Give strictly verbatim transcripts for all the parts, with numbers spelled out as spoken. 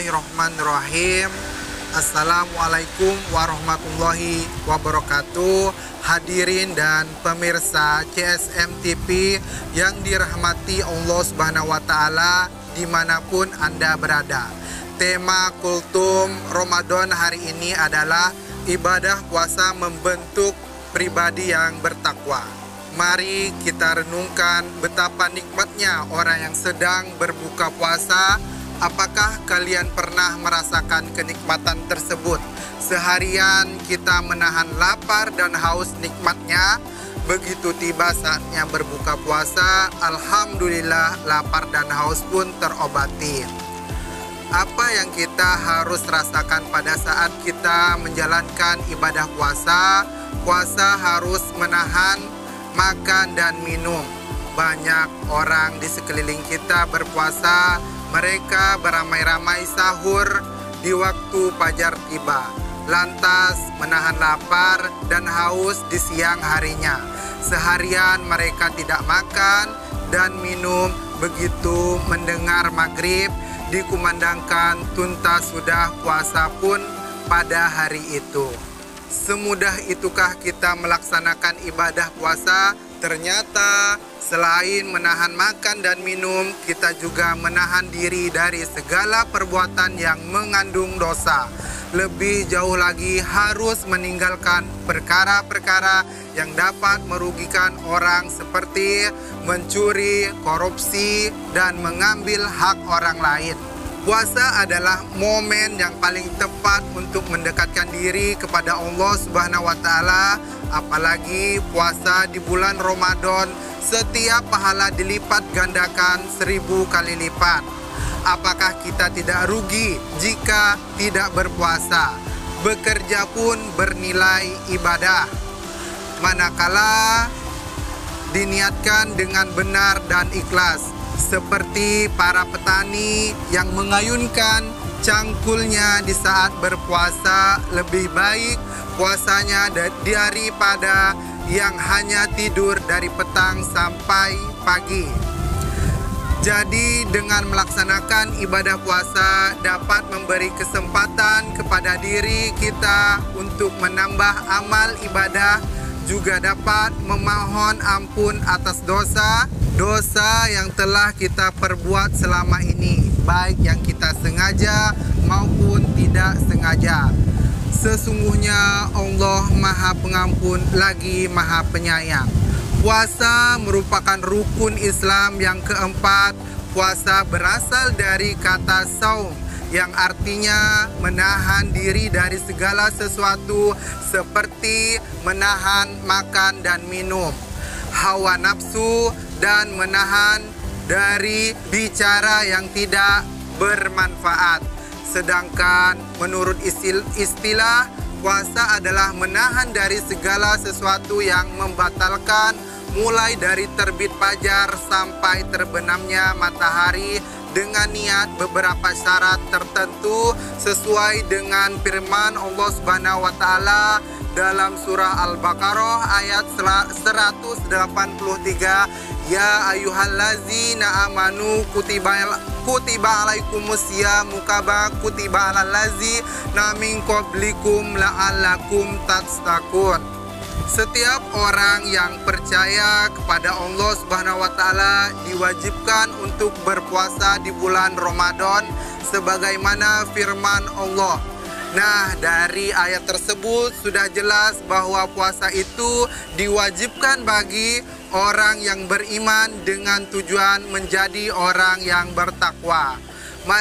Bismillahirrahmanirrahim. Assalamualaikum warahmatullahi wabarakatuh. Hadirin dan pemirsa C S M T V yang dirahmati Allah Subhanahu wa Ta'ala dimanapun Anda berada. Tema kultum Ramadan hari ini adalah ibadah puasa membentuk pribadi yang bertakwa. Mari kita renungkan betapa nikmatnya orang yang sedang berbuka puasa. Apakah kalian pernah merasakan kenikmatan tersebut? Seharian kita menahan lapar dan haus nikmatnya. Begitu tiba saatnya berbuka puasa, alhamdulillah lapar dan haus pun terobati. Apa yang kita harus rasakan pada saat kita menjalankan ibadah puasa? Puasa harus menahan makan dan minum. Banyak orang di sekeliling kita berpuasa, mereka beramai-ramai sahur di waktu fajar tiba, lantas menahan lapar dan haus di siang harinya. Seharian mereka tidak makan dan minum. Begitu mendengar maghrib dikumandangkan, tuntas sudah puasa pun pada hari itu. Semudah itukah kita melaksanakan ibadah puasa? Ternyata selain menahan makan dan minum, kita juga menahan diri dari segala perbuatan yang mengandung dosa. Lebih jauh lagi harus meninggalkan perkara-perkara yang dapat merugikan orang seperti mencuri, korupsi, dan mengambil hak orang lain. Puasa adalah momen yang paling tepat untuk mendekatkan diri kepada Allah Subhanahu wa Ta'ala. Apalagi puasa di bulan Ramadan, setiap pahala dilipat gandakan seribu kali lipat. Apakah kita tidak rugi jika tidak berpuasa? Bekerja pun bernilai ibadah, manakala diniatkan dengan benar dan ikhlas. Seperti para petani yang mengayunkan cangkulnya di saat berpuasa, lebih baik puasanya daripada yang hanya tidur dari petang sampai pagi. Jadi dengan melaksanakan ibadah puasa dapat memberi kesempatan kepada diri kita untuk menambah amal ibadah, juga dapat memohon ampun atas dosa dosa yang telah kita perbuat selama ini, baik yang kita sengaja maupun tidak sengaja. Sesungguhnya Allah Maha Pengampun lagi Maha Penyayang. Puasa merupakan rukun Islam yang keempat. Puasa berasal dari kata saum, yang artinya menahan diri dari segala sesuatu seperti menahan makan dan minum, hawa nafsu, dan menahan dari bicara yang tidak bermanfaat. Sedangkan menurut istilah, puasa adalah menahan dari segala sesuatu yang membatalkan, mulai dari terbit fajar sampai terbenamnya matahari, dengan niat beberapa syarat tertentu sesuai dengan firman Allah Subhanahu wa Ta'ala dalam surah Al-Baqarah ayat seratus delapan puluh tiga. Ya ayyuhallazina amanu kutiba kutiba alaikumusyamu kama kutiba alal ladzina min qablikum la'allakum tattaqun. Setiap orang yang percaya kepada Allah Subhanahu wa Ta'ala diwajibkan untuk berpuasa di bulan Ramadan sebagaimana firman Allah. Nah, dari ayat tersebut sudah jelas bahwa puasa itu diwajibkan bagi orang yang beriman dengan tujuan menjadi orang yang bertakwa.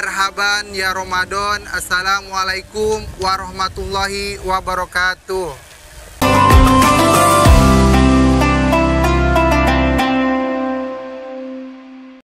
Marhaban ya Ramadan. Assalamualaikum warahmatullahi wabarakatuh.